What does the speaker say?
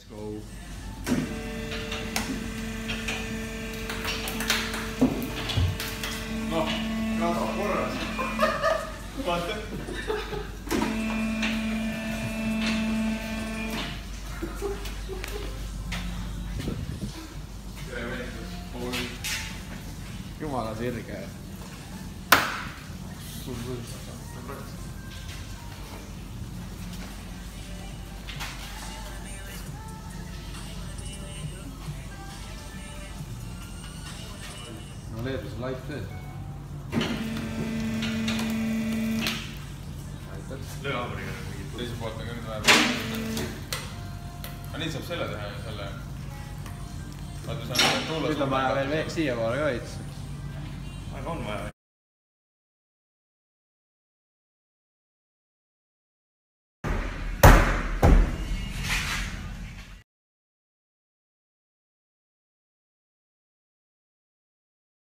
Let's go. Noh, rada korras. Vaata. Tere meeldus. Jumala sirge. No Leedus on live tööd. Löö haamriga mingit. Teise poolt on ka nüüd vaja. Aga nii saab selle teha ja selle. Vaata, see on tuulas. Nüüd on vaja veel siia poole ka veits. Aga on vaja.